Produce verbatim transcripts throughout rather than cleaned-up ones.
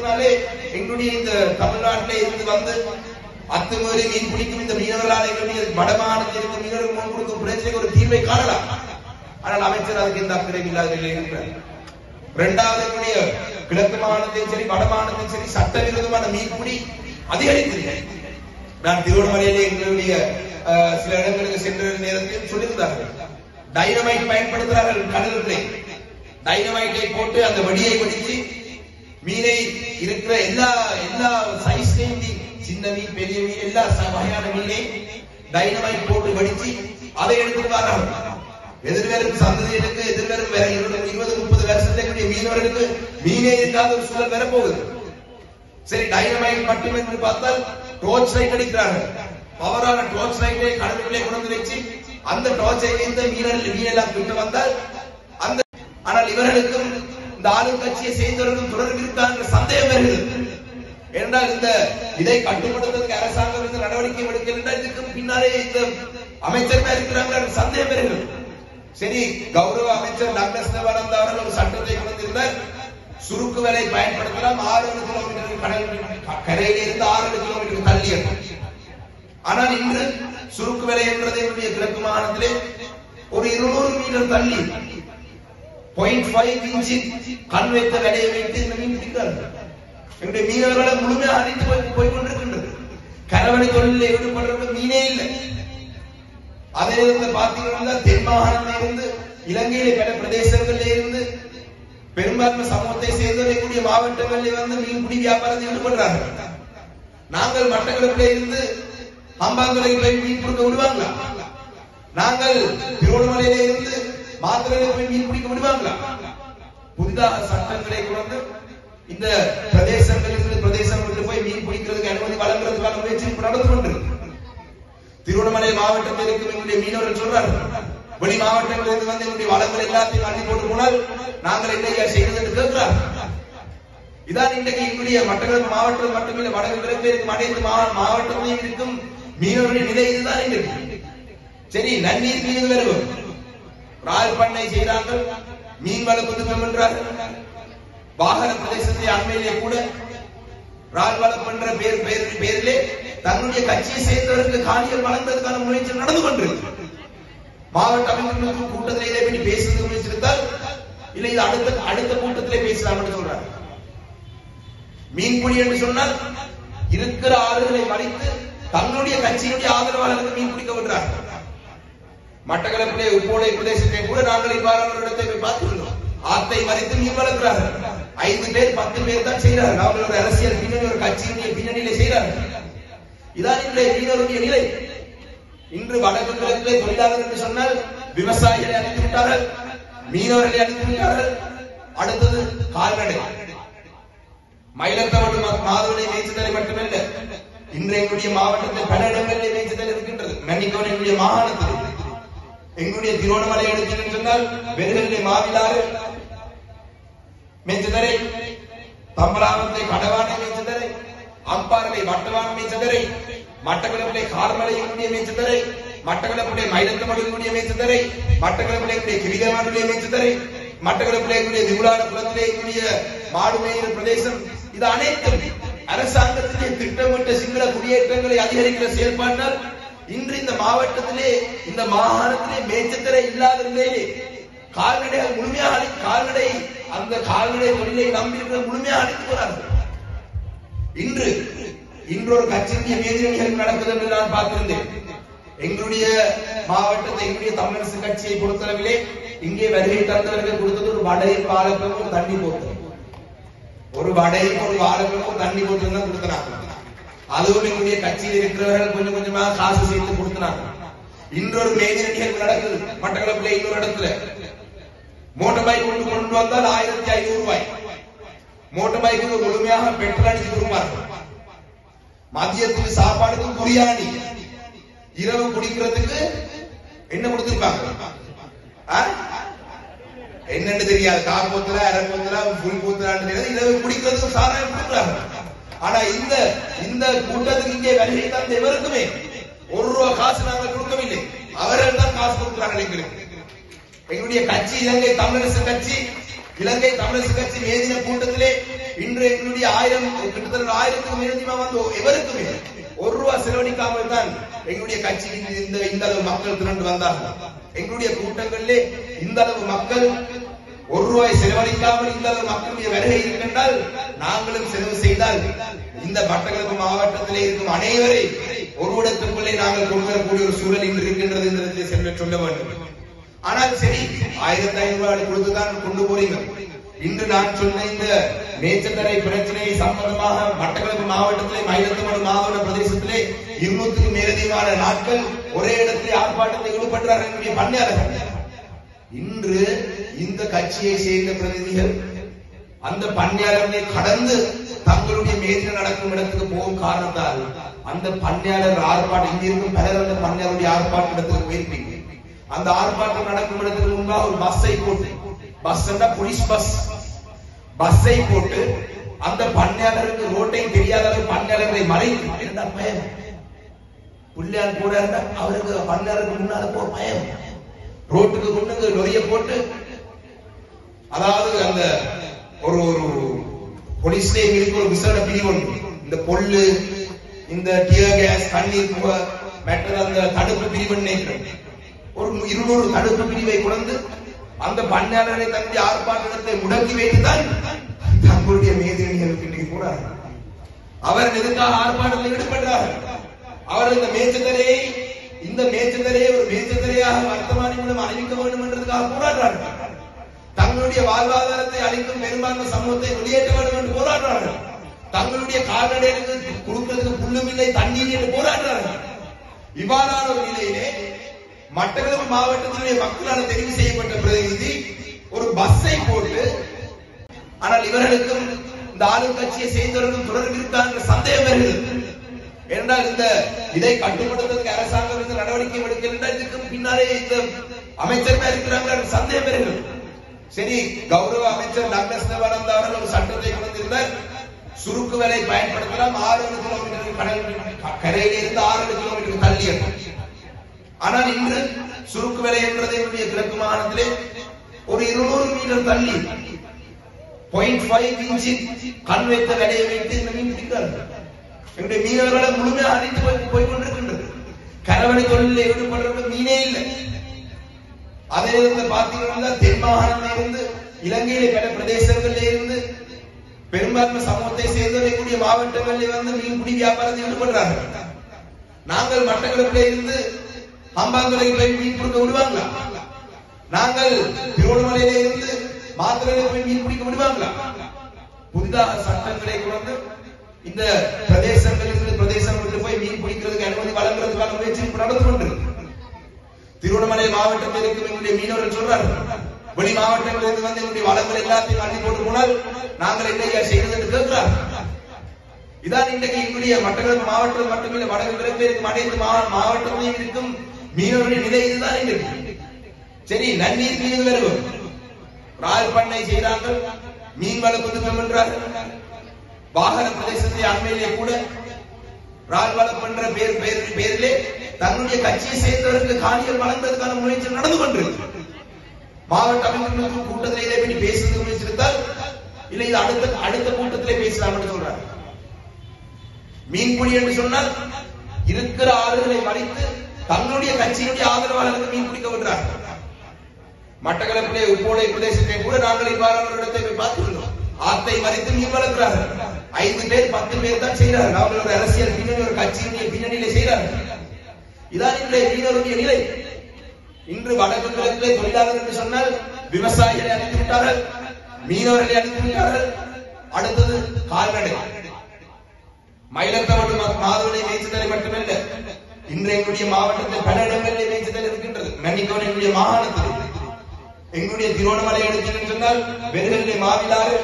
சொன்னாலே எங்களுடைய இந்த தமிழ்நாட்டிலே இருந்து வந்து அத்துமீறி மீன் பிடிக்கும் இந்த மீனவர்களால் எங்களுடைய வடமாநிலத்தில் இருக்கும் மீனவர்கள் முன் கொடுக்கும் பிரச்சனைக்கு ஒரு தீர்வை காணலாம். ஆனால் அமைச்சர் அதுக்கு எந்த அக்கறை இல்லாத நிலையில் இருக்கிறார். இரண்டாவது எங்களுடைய கிழக்கு மாநிலத்திலும் சரி வட மாநிலத்திலும் சரி சட்டவிரோதமான மீன்பிடி அதிகரித்திருக்கிறது. நான் திருவண்ணாமலையிலே எங்களுடைய சில இடங்களுக்கு சென்ற நேரத்தில் சொல்லியிருந்தார்கள், டைனமைட் பயன்படுத்துகிறார்கள் கடலுக்குள்ளே. டைனமைட்டை போட்டு அந்த வடியை வெடிச்சு மீனை இருக்கிற எல்லா எல்லா சைஸ்லையும் சின்ன மீன் பெரிய மீன் எல்லா வகையான மீனை டைனமைட் போட்டு வெடிச்சு அதை எடுத்துட்டு வரார்கள். எதிர்வரும் சந்ததியினருக்கு எதிர்வரும் இருபது முப்பது வருஷத்துக்கு மீனவர்களுக்கு மீனே இருக்காத ஒரு சூழல் வரப்போகுது. சரி, டைனமைட் மட்டும் என்று பார்த்தால் டார்ச் லைட் அடிக்கிறார்கள். பவரான டார்ச் லைட்டை கடலுக்குள்ளே கொண்டு வச்சு அந்த டார்ச்சை வைத்து மீனர்கள் மீனெல்லாம் விட்டு வந்தால் அந்த ஆனால் இவர்களுக்கும் இந்த ஆளுங்கட்சியை சேர்ந்தவர்களுக்கும் தொடர்பு இருக்காங்க சந்தேகம் வருகிறது. என்றால் இந்த இதை கட்டுப்படுத்துவதற்கு அரசாங்கம் நடவடிக்கை எடுக்கல, இதுக்கு பின்னாலே இந்த அமைச்சர்கள் இருக்கிறாங்க சந்தேகம் வருகிறது. சரி, கௌரவ அமைச்சர் டாக்டர் சிவானந்தா அவர்கள் ஒரு சட்டத்தை கொண்டிருந்தார், சுருக்கு வலை பயன்படுத்தலாம் ஆறு கிலோமீட்டர் கடல் கரையில் இருந்து ஆறு கிலோமீட்டர் தள்ளி. ஆனால் இன்று சுருக்கு வலை என்றதை கிழக்கு மாகாணத்திலே ஒரு இருநூறு மீட்டர் தள்ளி பாயிண்ட் ஃபைவ் இன்ச்சு கண் வைத்த வலையை வைத்து இந்த மீன் பிடிக்கிறார்கள். என்னுடைய மீனவர்களை முழுமையாக அழித்து போய் கொண்டிருக்கின்றது. கரவணை தொழிலில் ஈடுபடுறது மீனே இல்லை. அதே பார்த்தீங்கன்னா தென் மாகாணத்தில இருந்து இலங்கையில பல பிரதேசங்களில் இருந்து பெரும்பான்மை சமூகத்தை சேர்ந்தக்கூடிய மாவட்டங்களில் வந்து மீன்பிடி வியாபாரத்தில் ஈடுபடுறார்கள். நாங்கள் மட்டக்களப்பிலே இருந்து அம்பாந்துறையில் போய் மீன் பிடிக்க விடுவாங்களா? நாங்கள் திருவண்ணாமலையிலே இருந்து மாத்திரையில போய் மீன் பிடிக்க விடுவாங்களா? புதிதாக சட்டங்களை கொண்டு இந்த பிரதேசங்களிலிருந்து பிரதேசங்களுக்கு போய் மீன் பிடிக்கிறதுக்கு அனுமதி வழங்குறதுக்கான முயற்சி நடந்து கொண்டிருக்கு. திருவண்ணாமலை மாவட்டத்தில் இருக்கும் எங்களுடைய மீனவர்கள் சொல்றார்கள், வெளி மாவட்டங்களிலிருந்து வந்து எங்களுடைய வளங்கள் எல்லாத்தையும் அள்ளி போட்டு போனால் நாங்கள் என்ன செய்வது என்று கேட்கிறார்கள். இதான் இன்றைக்கு எங்களுடைய மட்டக்களப்பு மாவட்டம் மட்டுமில்லை, வடக்கு கிழக்கு இருக்கும் அனைத்து மாவட்டத்திலும் இருக்கும் மீனவருடைய நிலை இதுதான் இன்றைக்கு. சரி, நன்னீர் மீன் வருவோம், ரால் பண்ணை செய்கிறார்கள், மீன் வளர்ப்பு என்றார்கள். வாகன பிரதேசத்தை அண்மையிலே கூட ரால் வளம் என்ற பேர் பேரிலே தன்னுடைய கட்சியை சேர்ந்தவருக்கு காணிகள் வழங்குவதற்கான முயற்சி நடந்து கொண்டிருக்கு. மாவட்ட அமைச்சர்களுக்கு கூட்டத்தில் இதை பற்றி பேசுவதற்கு முயற்சித்தால் இல்லை, இது அடுத்த அடுத்த கூட்டத்திலே பேசலாம் என்று சொல்றார். மீன்பிடி என்று சொன்னால் இருக்கிற ஆறுகளை மறைத்து தன்னுடைய கட்சியினுடைய ஆதரவாளர்களுக்கு மீன் பிடிக்க விடுறார். மட்டக்களப்பிலே உப்போடை பிரதேசத்தை கூட நாங்கள் இவ்வாறான இடத்தை போய் பார்த்துள்ளோம். ஆத்தை மறைத்து மீன் வளர்க்கிறார்கள். ஐந்து பேர் பத்து பேர் தான் செய்கிறார்கள். அவர்கள் ஒரு அரசியல் பின்னணி ஒரு கட்சியினுடைய பின்னணியிலே செய்கிறார்கள். இதான் இன்றைய மீனவருடைய நிலை. இன்று வடக்கு கிழக்கிலே தொழிலாளர் என்று சொன்னால் விவசாயிகளை அனுப்பி விட்டார்கள், மீனவர்களை அனுப்பி விட்டார்கள். அடுத்தது கால்நடை. மயிலத்தவடு மாதவனை மேய்ச்சதலை மட்டுமல்ல, இன்று எங்களுடைய மாவட்டத்தில் பல இடங்களிலே மேய்ச்சதல் இருக்கின்றது. மன்னிக்கவன் எங்களுடைய மாகாணத்தில் எங்களுடைய திருவண்ணாமலை எடுத்து சொன்னால் வெறுகளிலே மாவிலாறு மேய்ச்சதரை, தம்பராமத்தை கடவானை மேய்ச்சதரை, அம்பாறை வட்டவான மேய்ச்சதரை, மட்டக்களப்பிலே கார்மலை மேய்ச்சதரை, மட்டக்களப்பிலே மயிலத்தமடுடைய மேய்ச்சதரை, மட்டக்களப்பிலே கிரிகமானுடைய மேய்ச்சதரை, மட்டக்களப்பிலே திமுலான குளத்திலே மாடு மேய்கிற பிரதேசம். இது அனைத்தும் அரசாங்கத்திலே திட்டமிட்ட சிங்கள குடியேற்றங்களை அதிகரிக்கிற செயல்பாட்டால் இன்று இந்த மாவட்டத்திலே இந்த மாகாணத்திலே மேய்ச்சதரை இல்லாத நிலையிலே கால்நடைகள் முழுமையாக கால்நடை அந்த கால்நடை தொழிலை நம்பியிருக்கிற முழுமையாக அழித்து போறார்கள். இன்று இன்றொரு கட்சியினுடைய மேதிரணிகள் நடக்குது என்று நான் பார்த்திருந்தேன். எங்களுடைய மாவட்டத்தை எங்களுடைய தமிழரசு கட்சியை பொறுத்தளவிலே இங்கே வருகை தந்தவர்கள் கொடுத்தது ஒரு வடையும் வாழைப்பழமும் தண்ணி போட்டு, ஒரு வடையும் ஒரு வாழைப்பழமும் தண்ணி போட்டு தான் கொடுத்தனாங்க. அதுவும் எங்களுடைய கட்சியில் இருக்கிறவர்கள் கொஞ்சம் கொஞ்சமாக காசு சேர்த்து கொடுத்தனாங்க. இன்றொரு மேதிரணிகள் நடக்குது மட்டக்களப்பிலே. இன்னொரு இடத்துல மோட்டார் பைக் கொண்டு கொண்டு வந்தால் ஆயிரத்தி ஐநூறு ரூபாய். மோட்டார் பைக்கு முழுமையாக பெட்ரோல் அடிச்சு கொடுப்பார்கள். மதியத்துக்கு சாப்பாடுக்கு பிரியாணி, இரவு குடிக்கிறதுக்கு என்ன கொடுத்திருப்பாங்க என்னன்னு தெரியாது. கார் போத்தல அரை போத்தல புல் போத்தலான்னு தெரியாது. இரவு குடிக்கிறதுக்கு சாராயம் கொடுக்குறாங்க. ஆனா இந்த இந்த கூட்டத்துக்கு இங்கே வருகை தந்த எவருக்குமே ஒரு ரூபா காசு நாங்கள் கொடுக்கவில்லை. அவர்கள் தான் காசு கொடுக்கிறார்கள் எங்களுக்கு. எங்களுடைய கட்சி இலங்கை தமிழரசு கட்சி, இலங்கை தமிழரசு கட்சி மேதின கூட்டத்திலே இன்று எங்களுடைய ஆயிரம் கிட்டத்தட்ட ஆயிரத்துக்கு மேலதிகமா வந்து எவருக்குமே ஒரு ரூபாய் செலவழிக்காமல் தான் எங்களுடைய கட்சிக்கு இந்த இந்த அளவு மக்கள் திரண்டு வந்தார்கள். எங்களுடைய கூட்டங்களிலே இந்த அளவு மக்கள் ஒரு ரூபாய் செலவழிக்காமல் இந்த அளவு மக்களுடைய வருகை இருக்கின்றால் நாங்களும் செலவு செய்தால் இந்த மட்டக்களப்பு மாவட்டத்திலே இருக்கும் அனைவரை ஒரு இடத்துக்குள்ளே நாங்கள் கொண்டு வரக்கூடிய ஒரு சூழல் இன்று இருக்கின்றது என்று செல்வ சொல்ல வேண்டும். ஆனால் சரி, ஆயிரத்தி ஐநூறு ரூபாய் கொடுத்துதான் கொண்டு போறீங்க. இன்று நான் சொன்ன இந்த மேச்சத்தரை பிரச்சனை சம்பந்தமாக மட்டக்களப்பு மாவட்டத்திலே மயிலத்தமடு மாவட்ட பிரதேசத்திலே இருநூற்றுக்கு மேலதிகமான நாட்கள் ஒரே இடத்திலே ஆர்ப்பாட்டத்தை ஈடுபட்டார்கள் பண்ணையாளர்கள். இன்று இந்த கட்சியை சேர்ந்த பிரதிநிதிகள் அந்த பண்ணையாளர்களை கடந்து தங்களுடைய மேதின நடக்கும் இடத்துக்கு போகும் காரணத்தால் அந்த பண்ணையாளர் ஆர்ப்பாட்டம் இங்க இருக்கும் பலர் அந்த பண்ணையாளருடைய ஆர்ப்பாட்ட இடத்துக்கு போயிருப்பீங்க. அந்த ஆர்ப்பாட்டம் நடக்கும் இடத்துக்கு முன்பாக ஒரு பஸ்ஸை போட்டு, பஸ் போலீஸ் பஸ் பஸ்ஸை போட்டு அந்த பண்ணையாளருக்கு ரோட்டை தெரியாத அளவு பண்ணையாளர்களை மறைத்து பயம் புள்ளையார் போறாருன்னா அவருக்கு பண்ணையாளருக்கு முன்னால போ பயம். ரோட்டுக்கு முன்னுக்கு லொரிய போட்டு, அதாவது அந்த ஒரு ஒரு போலீஸ்ல இருக்கு ஒரு விசாரணை பிரிவு ஒன்று, இந்த பொல்லு, இந்த டியர் கேஸ், கண்ணீர் புகை, மற்ற அந்த தடுப்பு பிரிவு நினைக்கிறேன், ஒரு இருநூறு தடுப்பு பிரிவை கொண்டு அந்த பண்ணையாளரை தன்னுடைய ஆர்ப்பாட்டத்தை முடக்கி வைத்துதான் தங்களுடைய மேதினிகளுக்கு இன்னைக்கு போறார்கள். அவர் எதுக்காக ஆர்ப்பாட்டத்தில் ஈடுபடுறார்கள்? அவர் இந்த மேச்சத்தரையை இந்த மேச்சத்தரையை ஒரு மேச்சத்தரையாக வர்த்தமானி மூலம் அறிவிக்க வேண்டும் என்றதுக்காக போராடுறார்கள். தங்களுடைய வாழ்வாதாரத்தை அளிக்கும் பெரும்பான்மை சமூகத்தை வெளியேற்ற வேண்டும் என்று போராடுறார்கள். தங்களுடைய கால்நடைகளுக்கு கொடுக்கிறதுக்கு புல்லும் இல்லை, தண்ணீர் என்று போராடுறார்கள். இவ்வாறான ஒரு நிலையிலே மட்டக்களப்பு மாவட்டத்தினுடைய மக்களால் தெரிவு செய்யப்பட்ட பிரதிநிதி ஒரு பஸ்ஸை போட்டு, ஆனால் இவர்களுக்கும் இந்த ஆளும் கட்சியை சேர்ந்தவர்களும் தொடர்பு இருக்கா என்ற சந்தேகம் வருகிறது. என்றால் இந்த இதை கட்டுப்படுத்துவதற்கு அரசாங்கம் இந்த நடவடிக்கை எடுக்கின்ற இதுக்கும் பின்னாலே இந்த அமைச்சர்கள் இருக்கிறாங்க சந்தேகம் வருகிறது. சரி, கௌரவ அமைச்சர் டாக்டர் சிவானந்த அவர்கள் ஒரு சட்டத்தை கொண்டிருந்தார். சுருக்கு வேலை பயன்படுத்தலாம் ஆறு கிலோமீட்டர் கடல் கரையில் இருந்து ஆறு கிலோமீட்டர் தள்ளி. ஆனால் இன்று சுருக்கு வேலை என்பதை கிழக்கு மாகாணத்திலே ஒரு இருநூறு மீட்டர் தள்ளி பாயிண்ட் ஃபைவ் இன்ச் கண் வைத்த வேலையை வைத்து இந்த மீன் பிடிக்கிறார்கள். எங்களுடைய மீனவர்களை முழுமையாக அழித்து போய் கொண்டிருக்கின்றது. கரவணை தொழிலில் ஈடுபடுறது மீனே இல்லை. அதே நேரத்தில் பார்த்தீங்கன்னா தென் மாகாணத்தில இருந்து இலங்கையில பல பிரதேசங்களில் இருந்து பெரும்பான்மை சமூகத்தை சேர்ந்தக்கூடிய மாவட்டங்களில் வந்து மீன்பிடி வியாபாரத்தில் ஈடுபடுறார்கள். நாங்கள் மட்டக்களப்பில் இருந்து அம்பாந்துறைக்கு போய் மீன் பிடிக்க விடுவாங்களா? நாங்கள் திருவண்ணாமலையில இருந்து மாத்திரையில போய் மீன் பிடிக்க விடுவாங்களா? புதிதாக சட்டங்களை கொண்டு இந்த பிரதேசங்களிலிருந்து பிரதேசம் விட்டு போய் மீன் பிடிக்கிறதுக்கு அனுமதி வழங்குறதுக்கான முயற்சி நடந்து கொண்டிருக்கு. திருவண்ணாமலை மாவட்டத்தில் இருக்கும் எங்களுடைய மீனவர்கள் சொல்றார்கள், வெளி மாவட்டங்களிலிருந்து வந்து எங்களுடைய வளங்கள் எல்லாத்தையும் அள்ளி போட்டு போனால் நாங்கள் என்ன செய்வது என்று கேட்கிறார்கள். இதான் இன்றைக்கு எங்களுடைய மட்டக்களப்பு மாவட்டம் மட்டுமில்லை, வடக்கு கிழக்கு இருக்கும் அனைத்து மாவட்டத்திலும் இருக்கும் மீனவர்களின் நிலை இதுதான் இன்றைக்கு. சரி, நன்னீர் மீது வருவோம், ரால் பண்ணை செய்கிறார்கள், மீன் வளர்ப்பு என்றார்கள். வாகன பிரதேசத்தை அண்மையிலே கூட ரால் வளர்ப்புன்ற பேர் பேரிலே தன்னுடைய கட்சியை சேர்ந்தவர்களுக்கு காணிகள் வழங்குவதற்கான முயற்சி நடந்து கொண்டிருக்கு. மாவட்ட அமைச்சர்களுக்கு கூட்டத்திலே இதை பற்றி பேசுவது முயற்சித்தால் இல்லை, இது அடுத்த அடுத்த கூட்டத்திலே பேசலாம் என்று சொல்றாங்க. மீன்பிடி என்று சொன்னால் இருக்கிற ஆறுகளை மறைத்து தங்களுடைய கட்சியினுடைய ஆதரவாளர்களுக்கு மீன் பிடிக்க விடுறார்கள். மட்டக்களப்பிலே உப்போடை பிரதேசத்தை கூட நாங்கள் இவ்வாறான இடத்தை போய் பார்த்துள்ளோம். ஆத்தை மறைத்து மீன் வளர்க்கிறார்கள். ஐந்து பேர் பத்து பேர் தான் செய்கிறார்கள். அவர்கள் ஒரு அரசியல் பின்னணி, ஒரு கட்சியினுடைய பின்னணியிலே செய்கிறார்கள். இதான் இன்றைய மீனவருடைய நிலை. இன்று வடக்கு கிழக்கிலே தொழிலாளர் என்று சொன்னால் விவசாயிகளை அனுப்பி விட்டார்கள், மீனவர்களை அனுப்பி விட்டார்கள். அடுத்தது கால்நடை. மயிலத்தமடு மாதவனை மேய்ச்சதலை மட்டுமல்ல, இன்றைய மாவட்டத்தில் பல இடங்களிலே மேய்ச்சதல் இருக்கின்றது. மன்னிக்கோன் எங்களுடைய மாகாணத்தில் எங்களுடைய திருவண்ணாமலை எடுத்து சொன்னால் வெறுகளிலே மாவிலாறு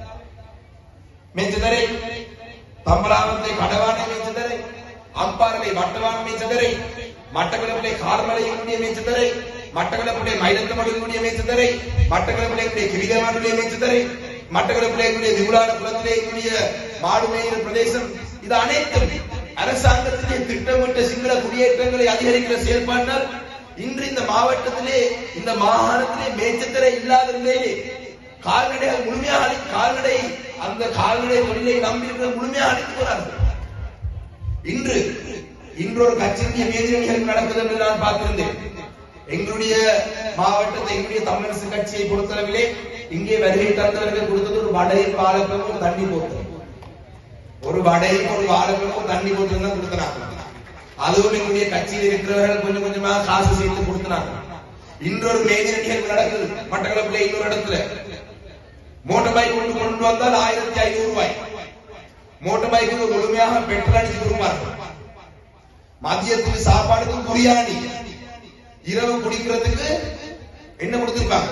மேய்ச்சதரை, தம்பராமத்தை கடவானை மேய்ச்சதரை, அம்பாறை வட்டவான மேய்ச்சதரை, மட்டக்களப்பிலே கார்மலை மேய்ச்சதரை, மட்டக்களப்பிலே மயிலத்தமடு மேய்ச்சதரை, மட்டக்களப்பிலே கிரிதமானுடைய மேய்ச்சதரை, மட்டக்களப்பிலே திகுலான குளத்திலே மாடு மேய்கிற பிரதேசம். இது அனைத்தும் அரசாங்கத்திலே திட்டமிட்ட சிங்கள குடியேற்றங்களை அதிகரிக்கிற செயல்பாட்டால் இன்று இந்த மாவட்டத்திலே இந்த மாகாணத்திலே மேய்ச்சத்தரை இல்லாத நிலையிலே கால்நடைகள் முழுமையாக கால்நடை அந்த கால்நடை தொழிலை நம்பியிருக்கிற முழுமையாக அழித்து போறார்கள். இன்று இன்றொரு கட்சியினுடைய மேதிரணிகள் நடக்குது என்று நான் பார்த்திருந்தேன். எங்களுடைய மாவட்டத்தை எங்களுடைய தமிழரசு கட்சியை பொறுத்தளவிலே இங்கே வருகை தந்தவர்கள் கொடுத்தது ஒரு வடையும் வாழைப்பழமும் ஒரு தண்ணி போட்டு ஒரு வடையும் ஒரு வாழைப்பழமும் ஒரு தண்ணி போட்டு தான் கொடுத்தனாங்க. அதுவும் எங்களுடைய கட்சியில் இருக்கிறவர்கள் கொஞ்சம் கொஞ்சமா காசு சேர்த்து கொடுத்தனாங்க. இன்றொரு மேதிர நிகழ்வு நடக்குது மட்டக்களப்பிலே. இன்னொரு இடத்துல மோட்டார் பைக் கொண்டு கொண்டு வந்தால் ஆயிரத்தி ஐநூறு ரூபாய். மோட்டார் பைக்கு முழுமையாக பெட்ரோல் அடிச்சு கொடுப்பார்கள். மதியத்துக்கு சாப்பாடுக்கு பிரியாணி, இரவு குடிக்கிறதுக்கு என்ன கொடுத்திருப்பாங்க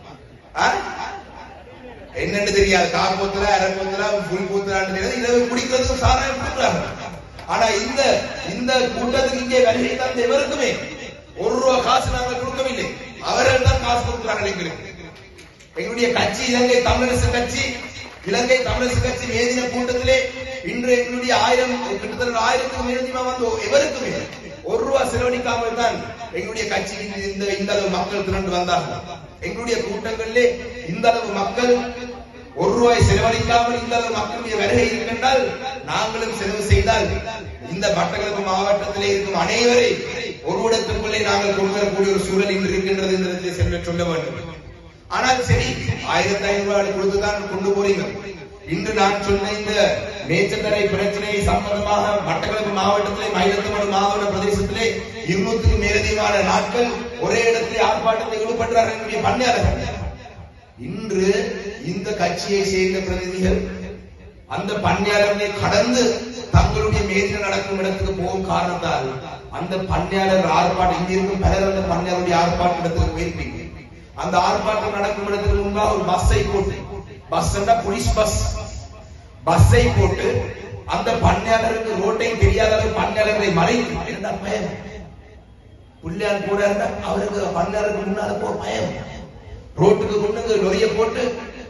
என்னன்னு தெரியாது. காப்போத்துல அரப்போத்துல புல் பூத்தலான்னு தெரியாது. இரவு குடிக்கிறதுக்கு சாராயம் கொடுக்குறாங்க. ஆனா இந்த இந்த கூட்டத்துக்கு இங்கே வருகை தந்த எவருக்குமே ஒரு ரூபா காசு நாங்கள் கொடுக்கவில்லை. அவர்கள் தான் காசு கொடுக்கிறார்கள் எங்களுக்கு. எங்களுடைய கட்சி இலங்கை தமிழரசு கட்சி இலங்கை தமிழரசு கட்சி மேதின கூட்டத்திலே இன்று எங்களுடைய ஆயிரம் கிட்டத்தட்ட ஆயிரத்துக்கு மேதிமா வந்து எவருக்குமே ஒரு ரூபா செலவழிக்காமல் தான் எங்களுடைய கட்சிக்கு இந்த இந்த அளவு மக்கள் திரண்டு வந்தார்கள். எங்களுடைய கூட்டங்களிலே இந்த அளவு மக்கள் ஒரு ரூபாய் செலவழிக்காமல் இந்த அளவு மக்களுடைய வருகை இருக்கின்றால் நாங்களும் செலவு செய்தால் இந்த மட்டக்களப்பு மாவட்டத்திலே இருக்கும் அனைவரை ஒரு இடத்துக்குள்ளே நாங்கள் கொண்டு வரக்கூடிய ஒரு சூழல் இன்று இருக்கின்றது என்று செல்வ சொல்ல வேண்டும். ஆனால் சரி, ஆயிரத்தி ஐநூறு ரூபாய் கொடுத்துதான் கொண்டு போறீங்க. இன்று நான் சொன்ன இந்த மேச்சத்தரை பிரச்சனை சம்பந்தமாக மட்டக்களப்பு மாவட்டத்திலே மயிலத்தமடு மாவட்ட பிரதேசத்திலே இருநூற்றுக்கு மேலதிகமான நாட்கள் ஒரே இடத்திலே ஆர்ப்பாட்டத்தை ஈடுபட்டார்கள் என்னுடைய பண்ணையாளர்கள். இன்று இந்த கட்சியை சேர்ந்த பிரதிநிதிகள் அந்த பண்ணையாளர்களை கடந்து தங்களுடைய மேதின நடக்கும் இடத்துக்கு போகும் காரணத்தால் அந்த பண்ணையாளர் ஆர்ப்பாட்டம் இங்க இருக்கும் பலர் அந்த பண்ணையாளருடைய ஆர்ப்பாட்ட இடத்துக்கு போயிருப்பீங்க. அந்த ஆர்ப்பாட்டம் நடக்கும் இடத்துக்கு முன்பாக ஒரு பஸ்ஸை போட்டு, பஸ் போலீஸ் பஸ் பஸ்ஸை போட்டு அந்த பண்ணையாளருக்கு ரோட்டை தெரியாத பண்ணையாளர்களை மறைத்து என்ன பயம் புள்ளியால் கூட அவருக்கு பண்ணையாளருக்கு முன்னால போ பயம் ரோட்டுக்கு முன்னுக்கு லொரிய போட்டு,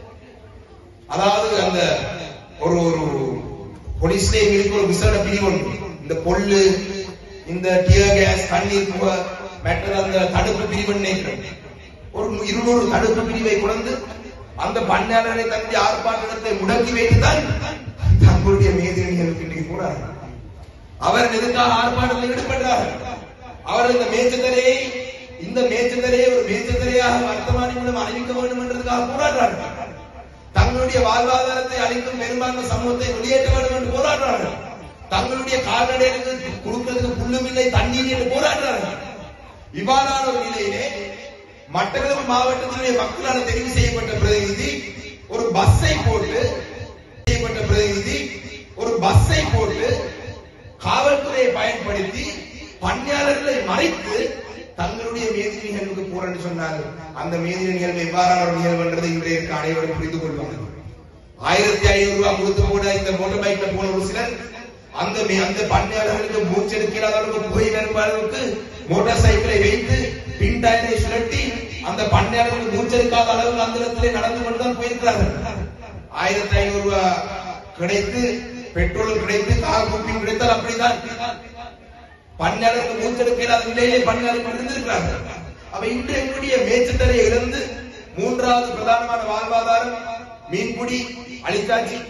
அதாவது அந்த ஒரு ஒரு போலீஸ்ல எங்களுக்கு ஒரு விசாரணை பிரிவு இந்த பொல்லு இந்த டியர் கேஸ் தண்ணீர் புகை மற்ற அந்த தடுப்பு பிரிவு ஒரு இருநூறு தடுப்பு பிரிவை கொண்டு அந்த பண்ணையாளரை தன்னுடைய ஆர்ப்பாட்டத்தை முடக்கி வைத்துதான் தங்களுடைய மேதிரணிகளுக்கு இன்றைக்கு போறார்கள். அவர் எதுக்காக ஆர்ப்பாட்டத்தில் ஈடுபடுறார்கள்? அவர் இந்த மேச்சத்தரையை இந்த மேச்சத்தரையை ஒரு மேச்சத்தரையாக வர்த்தமானி மூலம் அழிக்க வேண்டும் என்றதுக்காக போராடுறார்கள். தங்களுடைய வாழ்வாதாரத்தை அளிக்கும் பெரும்பான்மை சமூகத்தை வெளியேற்ற வேண்டும் என்று போராடுறார்கள். தங்களுடைய கால்நடைகளுக்கு கொடுக்கிறதுக்கு புல்லுமில்லை தண்ணீர் என்று போராடுறார்கள். இவ்வாறான ஒரு நிலையிலே மட்டக்களப்பு மாவட்டத்தினுடைய மக்களால் தெரிவு செய்யப்பட்ட பிரதிநிதி ஒரு பஸ்ஸை போட்டு செய்யப்பட்ட பிரதிநிதி ஒரு பஸ்ஸை போட்டு காவல்துறையை பயன்படுத்தி பணியாளர்களை மறைத்து தங்களுடைய மேதின நிகழ்வுக்கு போறேன்னு சொன்னார். அந்த மேதின நிகழ்வு எவ்வாறான ஒரு நிகழ்வு என்றதை இன்றைய அனைவரும் புரிந்து கொள்வாங்க. ஆயிரத்தி ஐநூறு ரூபாய் கொடுத்து போன இந்த மோட்டார் பைக்ல போன ஒரு சிலர் அந்த அந்த பணியாளர்களுக்கு மூச்செடுக்கிற அளவுக்கு புகை வரும் அளவுக்கு மோட்டார் சைக்கிளை வைத்து பின் டயரை சுழட்டி அந்த பண்ணையாளர்களுக்கு மூச்செடுக்காத அளவுக்கு அந்த இடத்திலே நடந்து கொண்டுதான் போயிருக்கிறார்கள். ஆயிரத்தி ஐநூறு ரூபாய் கிடைத்து பெட்ரோல் கிடைத்து கார் குப்பிங் கிடைத்தால் அப்படிதான் பண்ணையாளர்களுக்கு மூச்செடுக்காத நிலையிலே பண்ணையாளர்கள் இருந்திருக்கிறார்கள். அப்ப இன்று எங்களுடைய மேச்சத்தரை இழந்து மூன்றாவது பிரதானமான வாழ்வாதாரம் மீன்பிடி அழித்தாச்சு,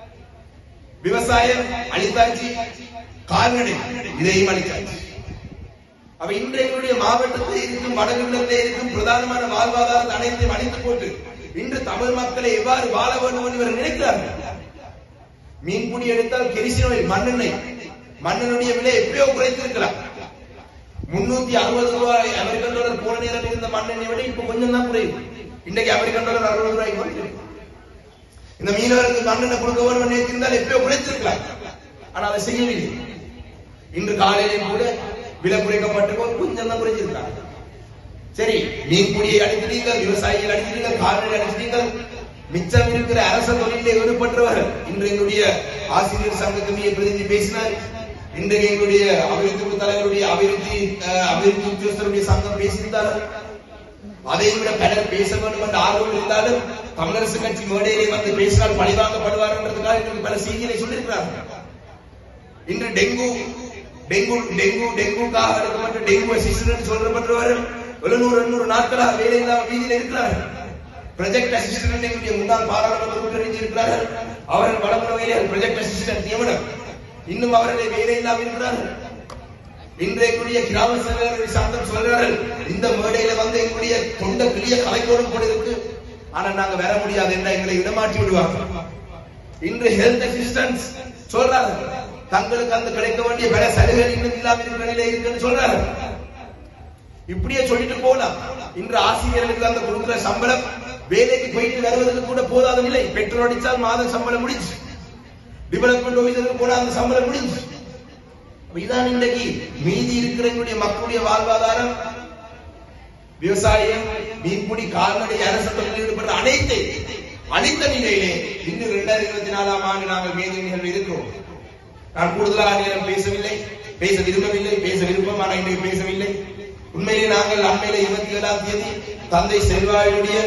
விவசாயம் அழித்தாச்சு, கால்நடை இதையும் அழித்தாச்சு. அவ இன்றைய மாவட்டத்தில் இருக்கும் வடகிழக்கிலே இருக்கும் பிரதானமான வாழ்வாதாரத்தை அனைத்தையும் அழித்து போட்டு இன்று தமிழ் மக்களை எவ்வாறு வாழ வேண்டும் என்று இவர் நினைக்கிறார்கள். மீன்பிடி எடுத்தால் கெரிசினோய் மண்ணெண்ணெய் மண்ணெண்ணுடைய விலை எப்பயோ குறைத்திருக்கலாம். முன்னூத்தி அறுபது ரூபாய் அமெரிக்கன் டாலர் போன நேரம் இருந்த மண்ணெண்ணெய் விட இப்ப கொஞ்சம் தான் குறையும். இன்றைக்கு அமெரிக்கன் டாலர் அறுபது ரூபாய்க்கு வந்து இந்த மீனவருக்கு மண்ணெண்ணெய் கொடுக்க வேண்டும் நினைத்திருந்தால் எப்பயோ குறைத்திருக்கலாம். ஆனால் அதை செய்யவில்லை. இன்று காலையிலே கூட விலை குறைக்கப்பட்டு கொஞ்சம் தான் குறைஞ்சிருக்காங்க. சரி, மீன்பிடியை அடிக்கிறீர்கள், விவசாயிகள் அடிக்கிறீர்கள், கால்நடை அடிக்கிறீர்கள், மிச்சம் இருக்கிற அரச தொழிலே ஈடுபட்டவர்கள். இன்று எங்களுடைய ஆசிரியர் சங்கத்துடைய பிரதிநிதி பேசினார். இன்றைக்கு எங்களுடைய அபிவிருத்தி தலைவருடைய அபிவிருத்தி அபிவிருத்தி உத்தியோகஸ்தருடைய சங்கம் பேசியிருந்தார்கள். அதை விட பலர் பேச வேண்டும் என்ற ஆர்வம் இருந்தாலும் தமிழரசு கட்சி மேடையிலே வந்து பேசினால் பழிவாங்கப்படுவார் என்றதுக்காக இன்றைக்கு பல செய்திகளை சொல்லியிருக்கிறார்கள். இன்று டெங்கு டெங்கு டெங்கு டெங்குக்காக எடுக்கப்பட்ட டெங்கு சீசன் சொல்றப்பட்டவர்கள் எழுநூறு எண்ணூறு நாட்களாக வேலை இல்லாமல் வீதியில் இருக்கிறார்கள். ப்ராஜெக்ட் அசிஸ்டன்ட் எங்களுடைய முன்னாள் பாராளுமன்ற உறுப்பினர் இருக்கிறார்கள். அவர்கள் வடபுறவையிலே ப்ராஜெக்ட் அசிஸ்டன்ட் நியமனம். இன்னும் அவர்களை வேலை இல்லாமல் இருக்கிறார்கள். இன்றைக்குரிய கிராம சேவகர்கள் சார்ந்தம் சொல்கிறார்கள், இந்த மேடையில வந்து எங்களுடைய தொண்ட கிளிய கலைக்கோடும் கூட இருக்கு, ஆனா நாங்க வர முடியாது என்ற எங்களை இடமாற்றி விடுவார்கள். இன்று ஹெல்த் அசிஸ்டன்ஸ் சொல்றார்கள், தங்களுக்கு அந்த கிடைக்க வேண்டிய பல சலுகைகள் இன்னும் இல்லாமல் இருக்கிற நிலை இருக்குன்னு சொல்றார்கள். இப்படியே சொல்லிட்டு போலாம். இன்று ஆசிரியர்களுக்கு அந்த கொடுக்கிற சம்பளம் வேலைக்கு போயிட்டு வருவதற்கு கூட போதாத நிலை. பெட்ரோல் அடித்தால் மாத சம்பளம் முடிஞ்சு, டெவலப்மெண்ட் ஆபீஸருக்கு போனா அந்த சம்பளம் முடிஞ்சு. இதான் இன்றைக்கு மீதி இருக்கிற எங்களுடைய மக்களுடைய வாழ்வாதாரம். விவசாயம், மீன்பிடி, கால்நடை, அரசு தொழிலில் ஈடுபடுற அனைத்தை அனைத்த நிலையிலே இன்னும் இரண்டாயிரத்தி இருபத்தி நாலாம் ஆண்டு நாங்கள் மேதை நிகழ்வு இருக்கிறோம். நான் கூடுதலாக நேரம் பேசவில்லை, பேச விரும்பவில்லை, பேச விருப்பம் ஆனால் இன்றைக்கு பேசவில்லை. உண்மையிலே நாங்கள் அண்மையில இருபத்தி ஏழாம் தேதி தந்தை செல்வாயுடைய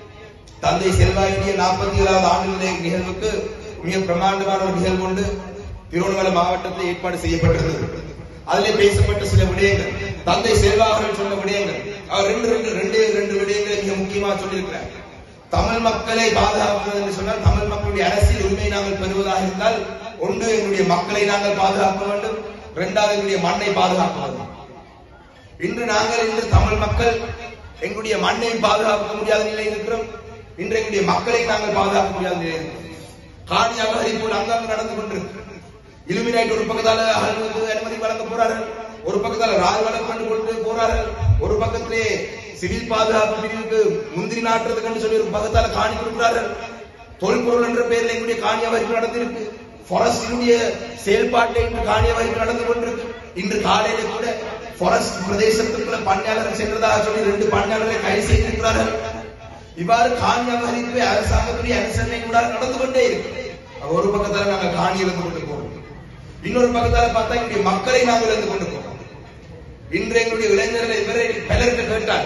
தந்தை செல்வாயுடைய நாற்பத்தி ஏழாவது ஆண்டு நிகழ்வுக்கு மிக பிரமாண்டமான ஒரு நிகழ்வு கொண்டு திருவண்ணாமலை மாவட்டத்தில் ஏற்பாடு செய்யப்பட்டிருந்தது. அதிலே பேசப்பட்ட சில விடயங்கள், தந்தை செல்வா அவர்கள் சொன்ன விடயங்கள், அவர் ரெண்டு ரெண்டு ரெண்டே ரெண்டு விடயங்களை மிக முக்கியமாக சொல்லியிருக்கிறார். தமிழ் மக்களை பாதுகாப்பது என்று சொன்னால், தமிழ் மக்களுடைய அரசியல் உரிமை நாங்கள் பெறுவதாக இருந்தால், ஒன்று எங்களுடைய மக்களை நாங்கள் பாதுகாக்க வேண்டும், இரண்டாவது எங்களுடைய மண்ணை பாதுகாக்க வேண்டும். இன்று நாங்கள் இன்று தமிழ் மக்கள் எங்களுடைய மண்ணை பாதுகாக்க முடியாத நிலையில் இருக்கிறோம். இன்று எங்களுடைய மக்களை நாங்கள் பாதுகாக்க முடியாத நிலையில் இருக்கிறோம். காணி அபகரிப்பு அங்காங்கு நடந்து கொண்டிருக்கு. இலுமினாய்ட் ஒரு பக்கத்தால அனுமதி வழங்க போறார்கள், ஒரு பக்கத்தால ராஜ் வழக்கு கொண்டு போறார்கள், ஒரு பக்கத்திலே சிவில் பாதுகாப்பு பிரிவுக்கு முந்திரி நாட்டுறது கண்டு சொல்லி ஒரு பக்கத்தால காணி கொடுக்கிறார்கள். தொல்பொருள் என்ற பெயரில் எங்களுடைய காணி அபகரிப்பு நடந்திருக்கு. ஃபாரஸ்டினுடைய செயல்பாட்டை இன்று காணி அபகரிப்பு நடந்து கொண்டிருக்கு. இன்று காலையில கூட ஃபாரஸ்ட் பிரதேசத்துக்குள்ள பணியாளர்கள் சென்றதாக சொல்லி ரெண்டு பணியாளர்களை கைது செய்திருக்கிறார்கள். இவ்வாறு காணி அபகரிப்பு அரசாங்கத்துடைய அனுசரணை கூட நடந்து கொண்டே இருக்கு. ஒரு பக்கத்தால நாங்கள் காணி இழந்து கொண்டு போறோம், இன்னொரு பக்கத்தால பார்த்தா எங்களுடைய மக்களை நாங்கள் இழந்து கொண்டு போறோம். இன்று எங்களுடைய இளைஞர்களை பலருக்கு கேட்டால்,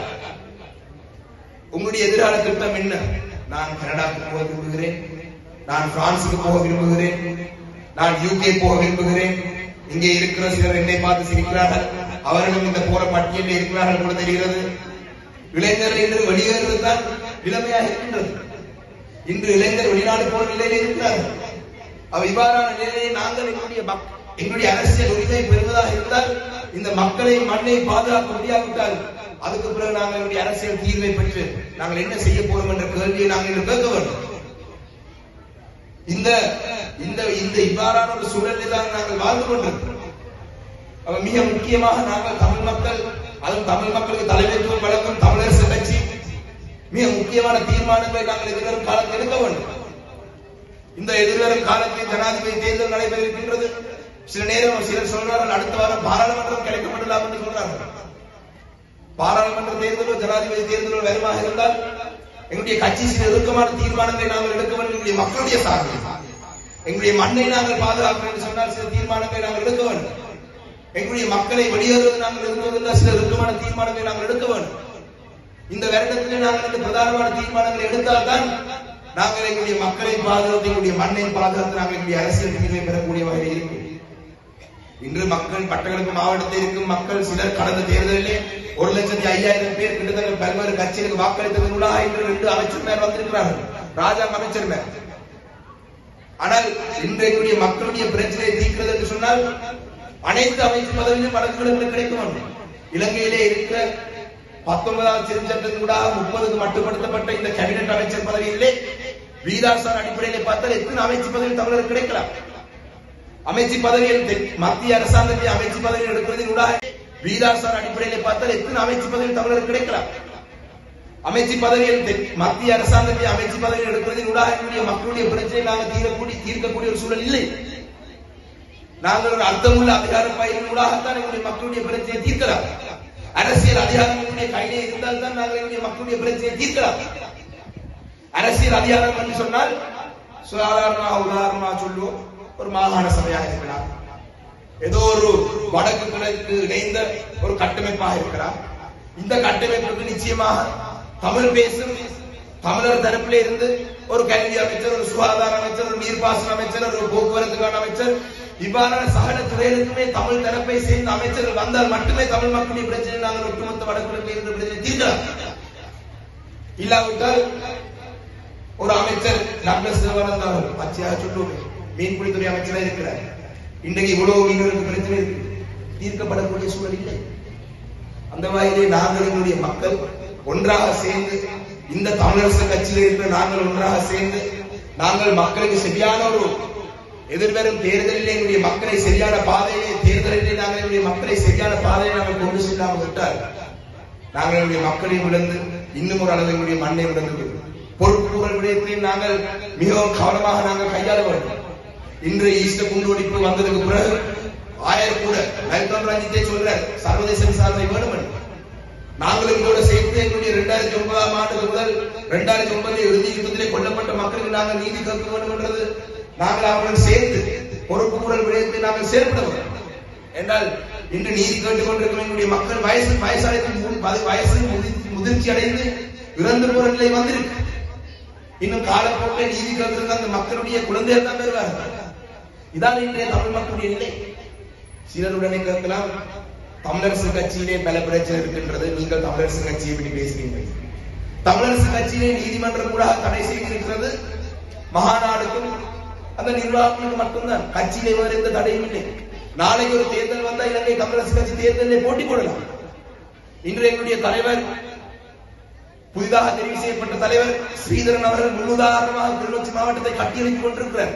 உங்களுடைய எதிர்கால திட்டம் என்ன? நான் கனடாவுக்கு போக விரும்புகிறேன், நான் பிரான்சுக்கு போக விரும்புகிறேன், நான் யூகே போக விரும்புகிறேன். இங்கே இருக்கிற சிலர் என்னை பார்த்து சிரிக்கிறார்கள், அவர்களும் இந்த போற பட்டியலில் இருக்கிறார்கள் கூட தெரிகிறது. இளைஞர்கள் இன்று வெளியேறுவதுதான் நிலைமையாக இருக்கின்றது. இன்று இளைஞர் வெளிநாடு போற நிலையில் இருக்கிறார்கள். அவ இவ்வாறான நிலையை நாங்கள் எங்களுடைய எங்களுடைய அரசியல் உரிமை பெறுவதாக இருந்தால், இந்த மக்களை மண்ணை பாதுகாக்க முடியாவிட்டால், அதுக்கு பிறகு நாங்கள் எங்களுடைய அரசியல் தீர்வை பெற்று நாங்கள் என்ன செய்ய போறோம் என்ற கேள்வியை நாங்கள் கேட்க வேண்டும். இந்த இந்த இந்த இவ்வாறான ஒரு சூழலில் தான் நாங்கள் வாழ்ந்து கொண்டிருக்கிறோம். அவ மிக முக்கியமாக நாங்கள் தமிழ் மக்கள், அதுவும் தமிழ் மக்களுக்கு தலைமைத்துவம் வழங்கும் தமிழரசு கட்சி மிக முக்கியமான தீர்மானங்களை நாங்கள் எதிர்வரும் காலத்தில் எடுக்க வேண்டும். இந்த எதிர்வரும் காலத்தில் ஜனாதிபதி தேர்தல் நடைபெற இருக்கின்றது. சில நேரம் சிலர் சொல்றார்கள், அடுத்த வாரம் பாராளுமன்றம் கிடைக்கப்படலாம் என்று சொல்றார்கள். பாராளுமன்ற தேர்தலோ ஜனாதிபதி தேர்தலோ வருமாக இருந்தால் எங்களுடைய கட்சி சில இறுக்கமான தீர்மானங்களை நாங்கள் எடுக்க வேண்டும். எங்களுடைய மக்களுடைய சார்பில் எங்களுடைய மண்ணை நாங்கள் பாதுகாக்க என்று சொன்னால் சில தீர்மானங்களை நாங்கள் எடுக்க வேண்டும். எங்களுடைய மக்களை வெளியேறுவது நாங்கள் இருப்பதில்லை, சில இறுக்கமான தீர்மானங்களை நாங்கள் எடுக்க வேண்டும். இந்த வருடத்திலே நாங்கள் இந்த பிரதானமான தீர்மானங்களை எடுத்தால்தான் நாங்கள் எங்களுடைய மக்களை பாதுகாத்து, எங்களுடைய மண்ணை பாதுகாத்து நாங்கள் எங்களுடைய அரசியல் தீர்வை பெறக்கூடிய வகையில் இருக்கும். இன்று மக்கள் மட்டக்களப்பு மாவட்டத்தில் இருக்கும் மக்கள் சிலர் கடந்த தேர்தலிலே ஒரு லட்சத்தி ஐயாயிரம் பேர் கிட்டத்தட்ட பல்வேறு கட்சிகளுக்கு வாக்களித்ததற்குள்ளாக இன்று ரெண்டு அமைச்சர் மேல் வந்திருக்கிறார்கள், ராஜாங்க அமைச்சர் மேல். ஆனால் இன்றைக்குரிய மக்களுடைய பிரச்சனையை தீர்க்கிறது என்று சொன்னால் அனைத்து அமைச்சு பதவியிலும் வழக்குகளுக்கு கிடைக்க வேண்டும். இலங்கையிலே இருக்கிற பத்தொன்பதாவது திருச்சட்டத்தின் கூட முப்பதுக்கு மட்டுப்படுத்தப்பட்ட இந்த கேபினட் அமைச்சர் பதவியிலே வீதாசார் அடிப்படையிலே பார்த்தால் எத்தனை அமைச்சு பதவி தமிழருக்கு கிடைக்கலாம். அமைச்சு பதவியில் மத்திய அரசாங்கத்தை அமைச்சு பதவியில் எடுப்பதில் கூட வீதாசார் அடிப்படையிலே பார்த்தால் எத்தனை அமைச்சு பதவி தமிழருக்கு கிடைக்கலாம். அமைச்சு பதவியில் மத்திய அரசாங்கத்தை அமைச்சு பதவியில் எடுப்பதில் கூட மக்களுடைய பிரச்சனை நாங்கள் தீரக்கூடிய தீர்க்கக்கூடிய ஒரு சூழல் இல்லை. நாங்கள் ஒரு அர்த்தமுள்ள அதிகார பயிரின் ஊடாகத்தான் எங்களுடைய மக்களுடைய பிரச்சனையை தீர்க்கலாம். அரசியல் அதிகாரங்களுடைய கையிலே இருந்தால் தான் நாங்கள் எங்களுடைய மக்களுடைய பிரச்சனையை தீர்க்கலாம். அரசியல் அதிகாரம் என்று சொன்னால் சாதாரணமாக உதாரணமாக சொல்லுவோம், ஒரு மாகாண சபையாக இருக்கலாம், ஏதோ ஒரு வடக்கு கிழக்கு இணைந்த ஒரு கட்டமைப்பாக இருக்கிறார். இந்த கட்டமைப்புக்கு நிச்சயமாக தமிழ் பேசும் தமிழர் தரப்பிலே இருந்து ஒரு கல்வி அமைச்சர், ஒரு சுகாதார அமைச்சர், ஒரு நீர்ப்பாசன அமைச்சர், ஒரு போக்குவரத்துக்கான அமைச்சர், இவ்வாறான சகல துறைகளுக்குமே தமிழ் தரப்பை சேர்ந்த அமைச்சர்கள் வந்தால் மட்டுமே தமிழ் மக்களுடைய பிரச்சனை நாங்கள் ஒட்டுமொத்த வடகிழக்கில் இருந்த பிரச்சனை தீர்க்கலாம். இல்லாவிட்டால் ஒரு அமைச்சர் டாக்டர் சிவானந்தா அவர்கள் பச்சையாக சொல்லுவோம், மீன்பிடித்துறை அமைச்சராக இருக்கிறார். இன்றைக்கு இவ்வளவு மீனவர்களுக்கு பிரச்சனை இருக்கு, தீர்க்கப்படக்கூடிய சூழல் இல்லை. அந்த வகையிலே நாங்கள் எங்களுடைய மக்கள் ஒன்றாக சேர்ந்து, இந்த தமிழரசு கட்சியில் இருக்கிற நாங்கள் ஒன்றாக சேர்ந்து, நாங்கள் மக்களுக்கு சரியான ஒரு எதிர்வரும் தேர்தலில் எங்களுடைய மக்களை சரியான பாதையிலே தேர்தலிலே நாங்கள் எங்களுடைய மக்களை சரியான பாதையை நாங்கள் கொண்டு செல்லாமல் விட்டால் நாங்கள் எங்களுடைய மக்களை விழுந்து இன்னும் ஒரு அளவு எங்களுடைய மண்ணை விழுந்து பொறுப்புகள் விடயத்தையும் நாங்கள் மிகவும் கவனமாக நாங்கள் கையாள வேண்டும். இன்று ஈஸ்டர் குண்டுவெடிப்பு வந்ததுக்கு பிறகு ஆயிரம் கூட மைல்கோம் ரஞ்சித்தை சொல்றார், சர்வதேச விசாரணை வேண்டும். நாங்களும் இதோட சேர்த்து எங்களுடைய இரண்டாயிரத்தி ஒன்பதாம் ஆண்டுக்கு முதல் இரண்டாயிரத்தி ஒன்பதில் இறுதி யுத்தத்திலே கொல்லப்பட்ட மக்களுக்கு நாங்கள் நீதி கேட்க வேண்டும் என்றது நாங்கள் அவர்கள் சேர்ந்து பொறுப்பு கூறல் விடயத்தை நாங்கள் செயல்படுவோம் என்றால் இன்று நீதி கேட்டுக் கொண்டிருக்கிற எங்களுடைய மக்கள் வயசு வயசடைந்து வயசு முதிர்ச்சி அடைந்து இறந்து போற நிலை வந்திருக்கு. இன்னும் காலப்போக்கில் நீதி கேட்கிற அந்த மக்களுடைய குழந்தைகள் தான் பெறுவார்கள். இதான் இன்றைய தமிழ் மக்களுடைய நிலை. சிலருடனே கேட்கலாம், தமிழரசு கட்சியிலே பல பிரச்சனை இருக்கின்றது, நீங்கள் தமிழரசு கட்சியை பற்றி பேசுகிறீர்கள். தமிழரசு கட்சியிலே நீதிமன்றம் கூட தடை செய்திருக்கிறது. மகாநாடுக்கும் அந்த நிர்வாகத்துக்கு மட்டும்தான், கட்சியிலே வேறு எந்த தடையும் இல்லை. நாளைக்கு ஒரு தேர்தல் வந்தால் இலங்கை தமிழரசு கட்சி தேர்தலில் போட்டி போடலாம். இன்று எங்களுடைய தலைவர், புதிதாக தெரிவு செய்யப்பட்ட தலைவர் ஸ்ரீதரன் அவர்கள் முன்னுதாரணமாக கிளிநொச்சி மாவட்டத்தை கட்டியெழுப்பிக் கொண்டிருக்கிறார்.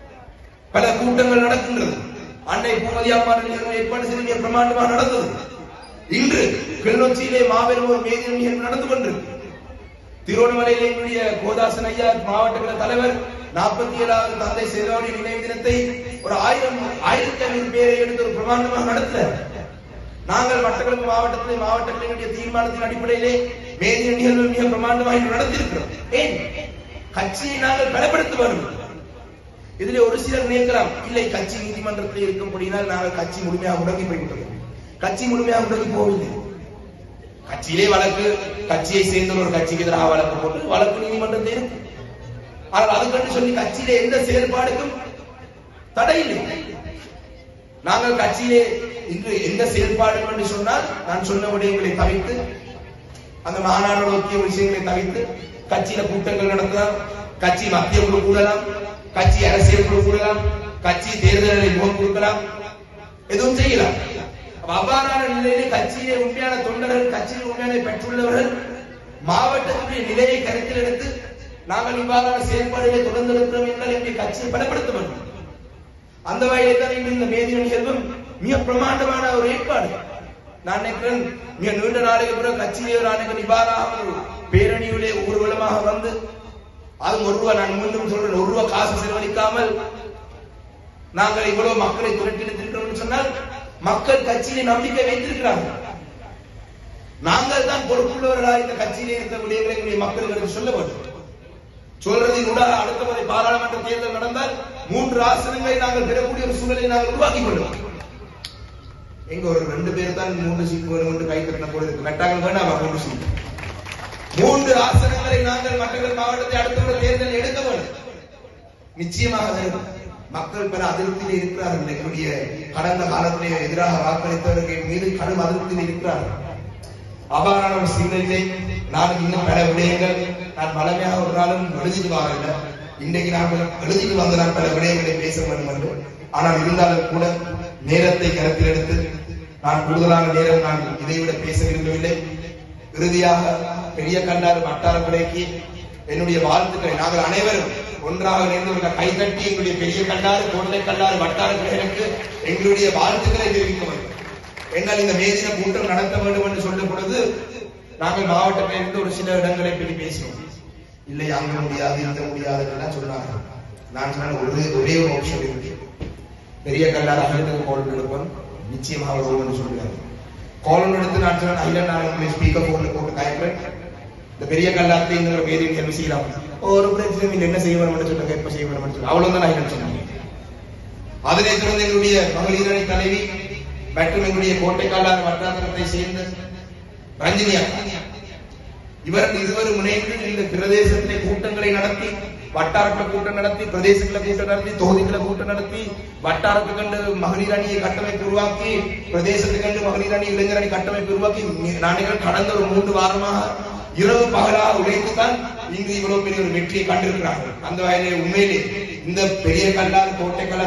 பல கூட்டங்கள் நடக்கின்றது. அன்னை பூமதி அம்மாள் ஏற்பாடு செய்ய பிரமாண்டமாக நடந்தது. இன்று கிளிநொச்சியிலே மாபெரும் ஒரு மேதின நிகழ்வு நடந்து கொண்டிருக்கு. திருவண்ணாமலையிலே எங்களுடைய கோதாசன் ஐயா மாவட்ட தலைவர் நாற்பத்தி ஏழாவது தந்தை சேவாவுடைய நினைவு தினத்தை ஒரு ஆயிரம் ஆயிரத்தி ஐநூறு பேரை எடுத்து ஒரு பிரமாண்டமாக நடத்தினார். நாங்கள் மட்டக்களப்பு மாவட்டத்தில் மாவட்டங்களினுடைய தீர்மானத்தின் அடிப்படையிலே மேதின நிகழ்வு மிக பிரமாண்டமாக நடத்தியிருக்கிறோம். ஏன்? கட்சியை நாங்கள் பலப்படுத்த வேண்டும். இதிலே ஒரு சிலர் நினைக்கலாம், இல்லை கட்சி நீதிமன்றத்தில் இருக்கும்படினால் நாங்கள் கட்சி முழுமையாக முடங்கி போய்விட்டோம். கட்சி முழுமையாக முடங்கி போகவில்லை. கட்சியிலே வழக்கு, கட்சியை சேர்ந்த ஒரு கட்சிக்கு எதிராக வழக்கு போட்டு வழக்கு நீதிமன்றத்தில் இருக்கும். ஆனால் அதுக்கென்று சொல்லி கட்சியிலே எந்த செயல்பாடுக்கும் தடை இல்லை. நாங்கள் கட்சியிலே இன்று எந்த செயல்பாடு என்று சொன்னால், நான் சொன்ன விடயங்களை தவிர்த்து, அந்த மாநாடு நோக்கிய விஷயங்களை தவிர்த்து கட்சியில கூட்டங்கள் நடத்தலாம், கட்சி மத்திய குழு கூடலாம், கட்சி அரசியல் குழு கூடலாம், கட்சி தேர்தல்களை முகம் கொடுக்கலாம், எதுவும் செய்யலாம். அவ்வாறான நிலையிலே கட்சியிலே உண்மையான தொண்டர்கள், கட்சியில் உண்மையான பெற்றுள்ளவர்கள் மாவட்டத்துடைய நிலையை கருத்தில் எடுத்து நாங்கள் இவ்வாறான செயல்பாடுகளை தொடர்ந்து இருக்கிறோம் என்றால் என்னுடைய கட்சியை பலப்படுத்த வேண்டும். அந்த வகையிலே தான் இந்த மேதின நிகழ்வும் மிக பிரமாண்டமான ஒரு ஏற்பாடு. நான் நினைக்கிறேன், மிக நீண்ட நாளைக்கு பிறகு கட்சியிலே ஒரு ஆணைக்கு நிவாரணமாக ஒரு பேரணியிலே ஊர்வலமாக வந்து, அதுவும் ஒரு ரூபா, நான் மீண்டும் சொல்றேன், ஒரு ரூபா காசு செலவழிக்காமல் நாங்கள் இவ்வளவு மக்களை திரட்டியிருக்கிறோம் சொன்னால் மக்கள் கட்சியிலே நம்பிக்கை வைத்திருக்கிறார்கள். நாங்கள் தான் பொறுப்புள்ளவர்களாக இந்த கட்சியிலே இருந்த விடயங்களை மக்களுக்கு சொல்ல வேண்டும். சொல்றதை கூட அடுத்த முறை பாராளுமன்ற தேர்தல் நடந்தால் மூன்று ஆசனங்களை நாங்கள் பெறக்கூடிய ஒரு சூழலை நாங்கள் உருவாக்கிக் கொள்ளுவோம். எங்க ஒரு ரெண்டு பேர் தான் மூன்று சீட்டு வேணும் என்று கை தட்டின போல இருக்கு. கட்டாங்கள் வேண்டாம், மூன்று சீட்டு, மூன்று ஆசனங்களை நாங்கள் மட்டக்களப்பு மாவட்டத்தை அடுத்த முறை தேர்தல் எடுக்க வேண்டும். நிச்சயமாக மக்கள் பல அதிருப்தியில் இருக்கிறார்கள். எங்களுடைய கடந்த காலத்திலே எதிராக வாக்களித்தவர்கள் மீது கடும் அதிருப்தியில் இருக்கிறார்கள். அவ்வாறான ஒரு சூழ்நிலை நான் இன்னும் பல விடயங்கள் நான் பலமையாக ஒரு நாளும் எழுதிட்டு வரல. இன்றைக்கு நாங்கள் எழுதிட்டு வந்து நான் பல விடயங்களை பேச வேண்டும் என்று, ஆனால் இருந்தாலும் கூட நேரத்தை கருத்தில் எடுத்து நான் கூடுதலான நேரம் நான் இதைவிட பேச விரும்பவில்லை. இறுதியாக பெரிய கண்டாறு வட்டார கிளைக்கு என்னுடைய வாழ்த்துக்களை நாங்கள் அனைவரும் ஒன்றாக நேர்ந்து கைதட்டி எங்களுடைய பெரிய கண்டாறு, கோட்டை கண்டாறு, வட்டார கிளைகளுக்கு எங்களுடைய வாழ்த்துக்களை தெரிவிக்க வேண்டும். என்னால் இந்த மேதின கூட்டம் நடத்த வேண்டும் என்று சொல்லும் பொழுது நாங்கள் மாவட்டத்தில் இருந்து ஒரு சில இடங்களை பற்றி பேசினோம். இல்லை அங்க முடியாது, இங்க முடியாது எல்லாம் சொன்னாங்க. நான் சொன்ன ஒரே ஒரே ஒரு ஆப்ஷன் இருக்கு. பெரிய கல்லாறு அகலத்துக்கு கால் எடுப்போம், நிச்சயமாக வருவோம் என்று சொல்லுவாங்க. கால் எடுத்து நான் சொன்ன ஐயா நான் ஸ்பீக்கர் போன்ல போட்டு காய்ப்பேன், இந்த பெரிய கல்லாத்தை இந்த வேதியை கேள்வி செய்யலாம், ஒரு பிரச்சனை என்ன செய்ய வேணும் சொல்லுங்க, எப்ப செய்ய வேணும் சொல்லுங்க, அவ்வளவுதான் நான் சொன்னேன். அதனை தொடர்ந்து எங்களுடைய மகளிர் அணி தலைவி மற்றும் எங்களுடைய கோட்டைக்காலார் வட்டாரத்தை சேர்ந்த ரஞ்சினி இவர்கள் இருவரும் முனைந்து இந்த பிரதேசத்திலே கூட்டங்களை நடத்தி, வட்டாரத்தில் கூட்டம் நடத்தி, பிரதேசத்துல கூட்டம் நடத்தி, தொகுதிகளை கூட்டம் நடத்தி, வட்டாரத்துக்கு கண்டு மகளிர் அணியை கட்டமைப்பு உருவாக்கி, பிரதேசத்துக்கு கண்டு மகளிர் அணி இளைஞர் அணி கட்டமைப்பு உருவாக்கி நாங்கள் கடந்த ஒரு மூன்று வாரமாக இரவு பகலாக உழைத்துத்தான் இங்கு இவ்வளவு பெரிய ஒரு வெற்றியை கண்டிருக்கிறார்கள். அந்த வகையிலே உண்மையிலே இந்த பெரிய கல்லால் கோட்டை கல்லால்